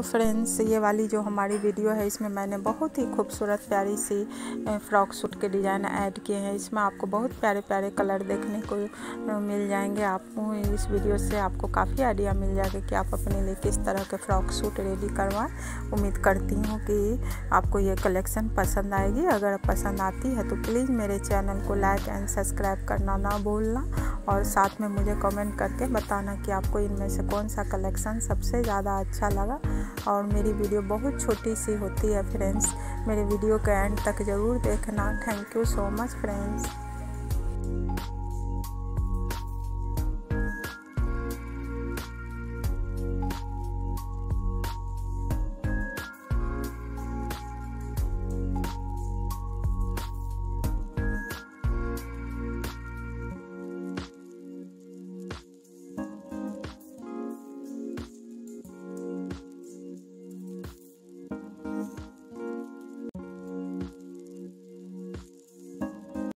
Friends, ये वाली जो हमारी वीडियो है इसमें मैंने बहुत ही खूबसूरत प्यारी सी फ़्रॉक सूट के डिज़ाइन ऐड किए हैं। इसमें आपको बहुत प्यारे प्यारे कलर देखने को मिल जाएंगे। आपको इस वीडियो से आपको काफ़ी आइडिया मिल जाएगा कि आप अपने लिए किस तरह के फ़्रॉक सूट रेडी करवाएं। उम्मीद करती हूँ कि आपको ये कलेक्शन पसंद आएगी। अगर पसंद आती है तो प्लीज़ मेरे चैनल को लाइक एंड सब्सक्राइब करना ना भूलना, और साथ में मुझे कमेंट करके बताना कि आपको इनमें से कौन सा कलेक्शन सबसे ज़्यादा अच्छा लगा। और मेरी वीडियो बहुत छोटी सी होती है फ्रेंड्स, मेरे वीडियो के एंड तक ज़रूर देखना। Thank you so much friends.